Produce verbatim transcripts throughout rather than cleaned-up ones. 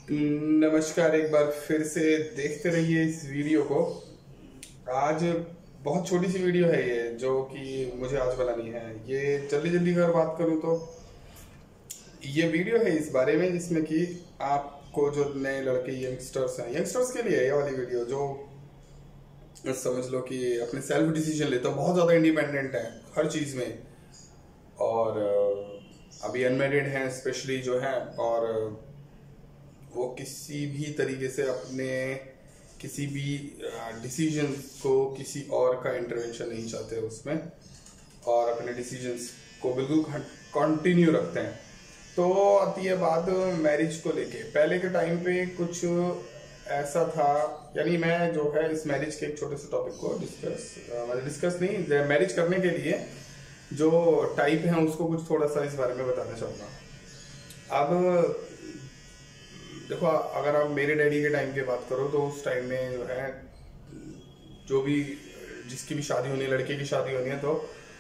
नमस्कार, एक बार फिर से देखते रहिए इस वीडियो को। आज बहुत छोटी सी वीडियो है ये, जो कि मुझे आज बनानी है। ये जल्दी जल्दी अगर बात करूं तो ये वीडियो है इस बारे में जिसमें कि आपको जो नए लड़के यंगस्टर्स हैं, यंगस्टर्स के लिए है ये वाली वीडियो, जो समझ लो कि अपने सेल्फ डिसीजन लेते हो, बहुत ज़्यादा इंडिपेंडेंट है हर चीज़ में, और अभी अनमेरिड हैं स्पेशली जो हैं, और वो किसी भी तरीके से अपने किसी भी डिसीजन को किसी और का इंटरवेंशन नहीं चाहते उसमें, और अपने डिसीजंस को बिल्कुल कंटिन्यू रखते हैं। तो आती है बात मैरिज को लेके। पहले के टाइम पे कुछ ऐसा था, यानी मैं जो है इस मैरिज के एक छोटे से टॉपिक को डिस्कस मतलब डिस्कस नहीं, मैरिज करने के लिए जो टाइप है उसको कुछ थोड़ा सा इस बारे में बताना चाहूँगा। अब देखो, अगर आप मेरे डैडी के टाइम की बात करो तो उस टाइम में जो है, जो भी जिसकी भी शादी होनी है, लड़के की शादी होनी है, तो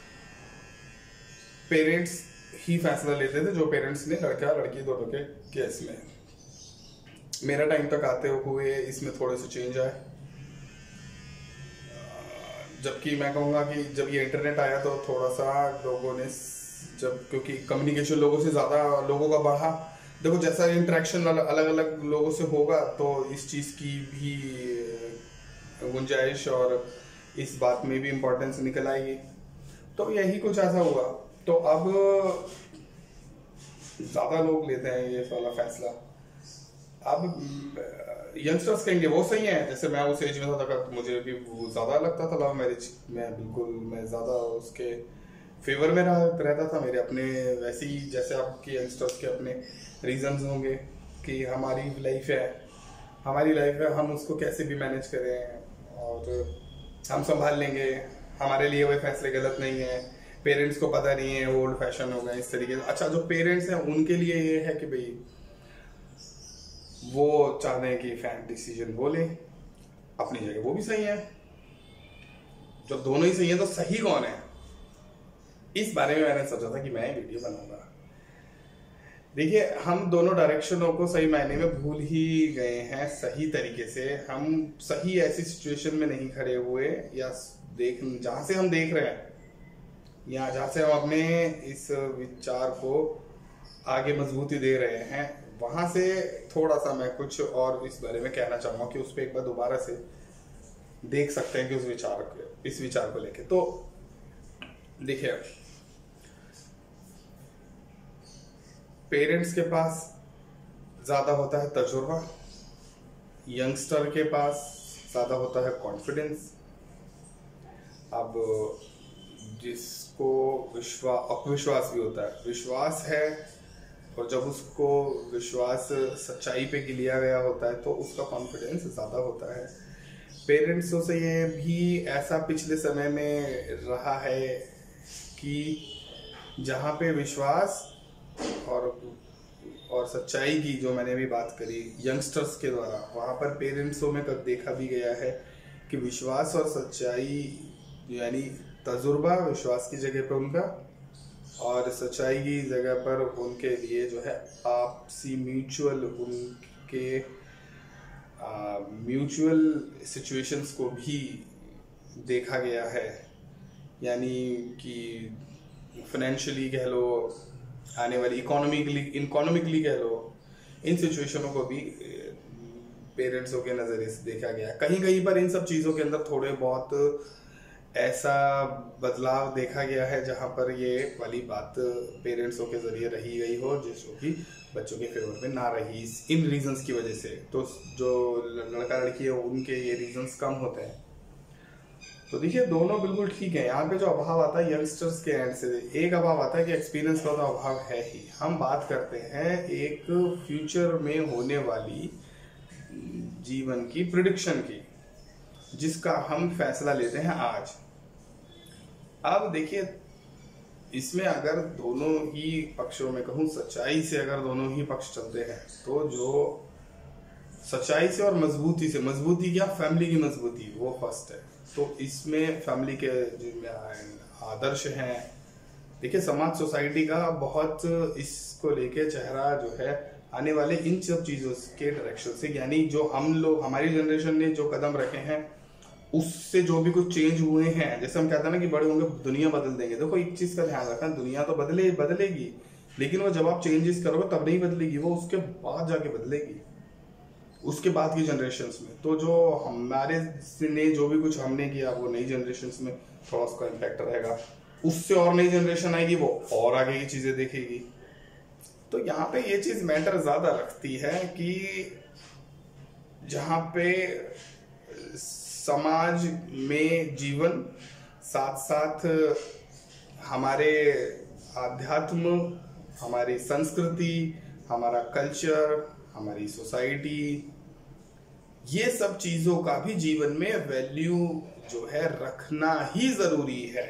पेरेंट्स ही फैसला लेते थे, जो पेरेंट्स ने लड़का लड़की दोनों के केस में। मेरा टाइम तक आते हुए इसमें थोड़े से चेंज आए, जबकि मैं कहूँगा कि जब ये इंटरनेट आया तो थोड़ा सा लोगों ने, जब क्योंकि कम्युनिकेशन लोगों से ज़्यादा लोगों का बढ़ा, देखो जैसा इंटरेक्शन अलग अलग लोगों से होगा तो इस चीज़ की भी गुंजाइश और इस बात में भी इम्पोर्टेंस निकल आएगी। तो यही कुछ ऐसा हुआ। तो अब ज़्यादा लोग लेते हैं ये वाला फैसला। अब यंगस्टर्स कहेंगे वो सही है, जैसे मैं उस एज में था तक मुझे भी ज़्यादा लगता था लव मैरिज में, बिल्कुल मैं ज़्यादा उसके फेवर में रहता था। मेरे अपने वैसे ही जैसे आपके यंगस्टर्स के अपने रीजंस होंगे कि हमारी लाइफ है हमारी लाइफ है हम उसको कैसे भी मैनेज करें और हम संभाल लेंगे, हमारे लिए वो फैसले गलत नहीं है, पेरेंट्स को पता नहीं है, वो ओल्ड फैशन हो गए इस तरीके से। अच्छा, जो पेरेंट्स हैं उनके लिए ये है कि भाई वो चाहते हैं कि फैन डिसीजन वो लें, अपनी जगह वो भी सही है। जब दोनों ही सही है तो सही कौन है, इस बारे में मैंने सोचा था कि मैं वीडियो बनाऊंगा। देखिए, हम दोनों डायरेक्शनों को सही मायने में भूल ही गए हैं सही तरीके से। हम सही ऐसी सिचुएशन में नहीं खड़े हुए, या देख जहां से हम देख रहे हैं या जहां से हम अपने इस विचार को आगे मजबूती दे रहे हैं, वहां से थोड़ा सा मैं कुछ और इस बारे में कहना चाहूंगा कि उस पर एक बार दोबारा से देख सकते हैं कि उस विचार को इस विचार को लेके। तो देखिए, पेरेंट्स के पास ज़्यादा होता है तजुर्बा, यंगस्टर के पास ज़्यादा होता है कॉन्फिडेंस। अब जिसको विश्वास अविश्वास भी होता है, विश्वास है, और जब उसको विश्वास सच्चाई पे लिया गया होता है तो उसका कॉन्फिडेंस ज़्यादा होता है। पेरेंट्सों से ये भी ऐसा पिछले समय में रहा है कि जहाँ पे विश्वास और और सच्चाई की, जो मैंने भी बात करी यंगस्टर्स के द्वारा, वहाँ पर पेरेंट्सों में कब देखा भी गया है कि विश्वास और सच्चाई, यानी तजुर्बा विश्वास की जगह पर उनका, और सच्चाई की जगह पर उनके लिए जो है आपसी म्यूचुअल उनके म्यूचुअल सिचुएशंस को भी देखा गया है। यानी कि फाइनेंशियली कह लो, आने वाली इकोनॉमिकली इकोनॉमिकली कह लो, इन सिचुएशनों को भी पेरेंट्सों के नज़रिए से देखा गया। कहीं कहीं पर इन सब चीज़ों के अंदर थोड़े बहुत ऐसा बदलाव देखा गया है जहां पर ये वाली बात पेरेंट्सों के जरिए रही गई हो, जिसको कि बच्चों के फेवर में ना रही इन रीजंस की वजह से। तो जो लड़का लड़की है उनके ये रीजंस कम होते हैं। तो देखिए, दोनों बिल्कुल ठीक है। यहाँ पे जो अभाव आता है यंगस्टर्स के एंड से, एक अभाव आता है कि एक्सपीरियंस का तो अभाव है ही। हम बात करते हैं एक फ्यूचर में होने वाली जीवन की प्रिडिक्शन की, जिसका हम फैसला लेते हैं आज। अब देखिए, इसमें अगर दोनों ही पक्षों में कहूँ, सच्चाई से अगर दोनों ही पक्ष चलते हैं, तो जो सच्चाई से और मजबूती से, मजबूती क्या, फैमिली की मजबूती, वो फर्स्ट है। तो इसमें फैमिली के जो आदर्श हैं, देखिए समाज सोसाइटी का बहुत इसको लेके चेहरा जो है आने वाले इन सब चीजों के डायरेक्शन से, यानी जो हम लोग हमारी जनरेशन ने जो कदम रखे हैं उससे जो भी कुछ चेंज हुए हैं, जैसे हम कहते हैं ना कि बड़े होंगे दुनिया बदल देंगे। देखो एक चीज का ध्यान रखना, दुनिया तो बदले बदलेगी, लेकिन वो जब आप चेंजेस करोगे तब नहीं बदलेगी, वो उसके बाद जाके बदलेगी, उसके बाद की जनरेशन्स में। तो जो हमारे ने जो भी कुछ हमने किया वो नई जनरेशन्स में थोड़ा उसका इम्पैक्ट रहेगा, उससे और नई जनरेशन आएगी वो और आगे की चीजें देखेगी। तो यहाँ पे ये चीज मैटर ज्यादा रखती है कि जहाँ पे समाज में जीवन साथ साथ हमारे आध्यात्म, हमारी संस्कृति, हमारा कल्चर, हमारी सोसाइटी, ये सब चीजों का भी जीवन में वैल्यू जो है रखना ही जरूरी है।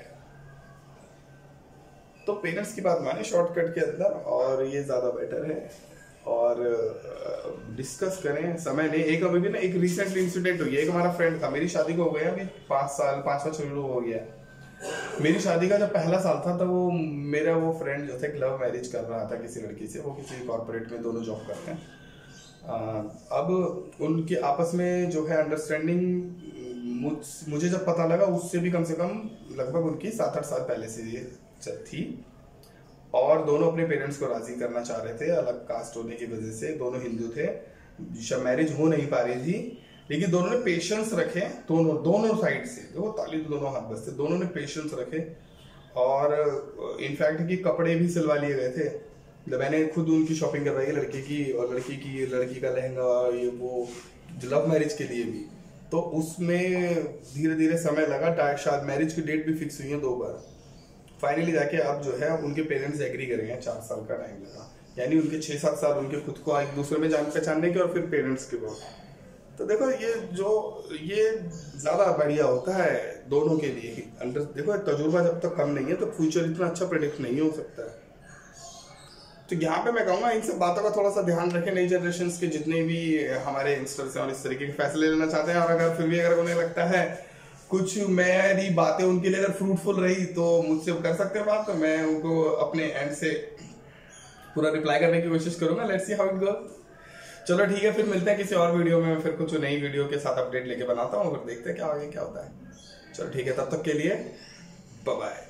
तो पेरेंट्स की बात माने शॉर्टकट के अंदर, और ये ज्यादा बेटर है। और डिस्कस करें, समय नहीं। एक अभी भी ना एक रिसेंटली इंसिडेंट हुई है, एक हमारा फ्रेंड था, मेरी शादी को हो गया अभी पांच साल पांच पांच छह हो गया। मेरी शादी का जब पहला साल था तब वो मेरा वो फ्रेंड जो थे लव मैरिज कर रहा था किसी लड़की से, वो किसी कॉर्पोरेट में दोनों जॉब करते हैं। आ, अब उनके आपस में जो है अंडरस्टैंडिंग मुझ, मुझे जब पता लगा उससे भी कम से कम लगभग उनकी सात आठ साल पहले से ये थी, और दोनों अपने पेरेंट्स को राजी करना चाह रहे थे। अलग कास्ट होने की वजह से दोनों हिंदू थे, मैरिज हो नहीं पा रही थी, लेकिन दोनों ने पेशेंस रखे, दोनों दोनों साइड से, देखो ताली तो दोनों हाथ बसते, दोनों ने पेशेंस रखे। और इनफैक्ट कि कपड़े भी सिलवा लिए गए थे, मैंने खुद उनकी शॉपिंग करवाई है लड़के की, और लड़की की लड़की का लहंगा ये वो लव मैरिज के लिए भी। तो उसमें धीरे धीरे समय लगा, शायद मैरिज की डेट भी फिक्स हुई है दो बार, फाइनली जाके अब जो है उनके पेरेंट्स एग्री कर गए। चार साल का टाइम लगा, यानी उनके छह सात साल उनके खुद को एक दूसरे में जान पहचानने के, और फिर पेरेंट्स के बाद। तो देखो ये जो ये ज्यादा बढ़िया होता है दोनों के लिए ही। अंडर देखो तजुर्बा जब तक कम नहीं है तो फ्यूचर इतना अच्छा प्रेडिक्ट नहीं हो सकता है। तो यहाँ पे मैं कहूँगा इन सब बातों का थोड़ा सा ध्यान रखें, नई जनरेशन के जितने भी हमारे यंगस्टर्स हैं और इस तरीके के फैसले लेना चाहते हैं। और अगर फिर भी अगर उन्हें लगता है कुछ मेरी बातें उनके लिए अगर फ्रूटफुल रही तो मुझसे कर सकते हैं बात, तो मैं उनको अपने एंड से पूरा रिप्लाई करने की कोशिश करूंगा। Let's see how it goes. चलो ठीक है, फिर मिलते हैं किसी और वीडियो में, फिर कुछ नई वीडियो के साथ अपडेट लेके बनाता हूँ, फिर देखते हैं क्या आगे क्या होता है। चलो ठीक है, तब तक के लिए बाय बाय।